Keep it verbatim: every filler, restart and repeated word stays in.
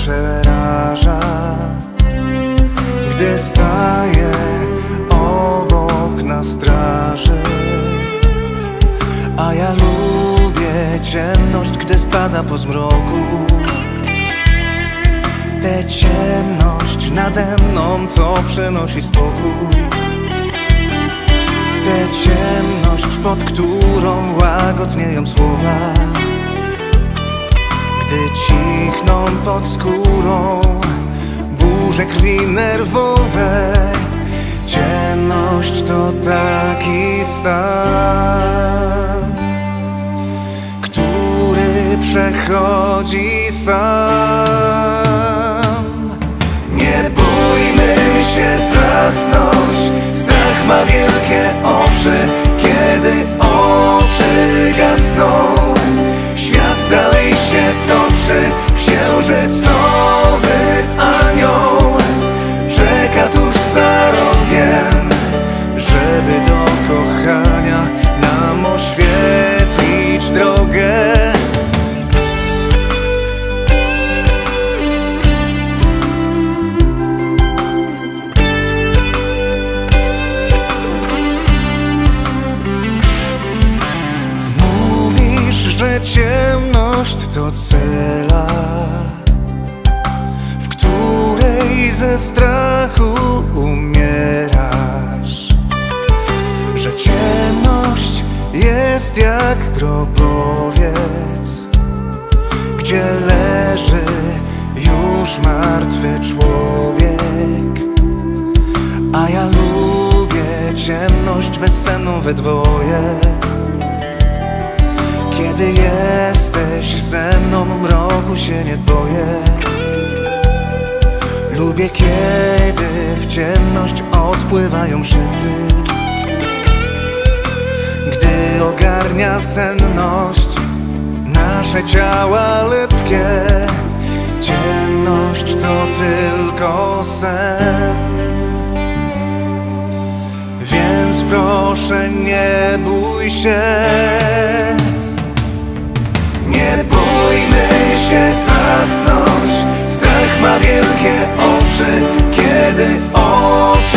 przeraża, gdy staję obok na straży. A ja lubię ciemność, gdy wpada po zmroku. Tę ciemność nade mną, co przynosi spokój. Tę ciemność, pod którą łagodnieją słowa, gdy cichną pod skórą burze krwi nerwowe. Ciemność to taki stan, który przechodzi sam. Nie bójmy się zasnąć, strach ma wielkie oczy. Kiedy oczy gasną, świat dalej się toczy. Księżycowy anioł czeka tuż za rogiem, żeby do kochania nam oświetlić drogę. Mówisz, że ciemność to cela, w której ze strachu umierasz. Że ciemność jest jak grobowiec, gdzie leży już martwy człowiek. A ja lubię ciemność bezsenną we dwoje. Kiedy jesteś ze mną, mroku się nie boję. Lubię, kiedy w ciemność odpływają szepty, gdy ogarnia senność nasze ciała lepkie. Ciemność to tylko sen, więc proszę nie bój się. Nie bójmy się zasnąć, strach ma wielkie oczy. Kiedy oczy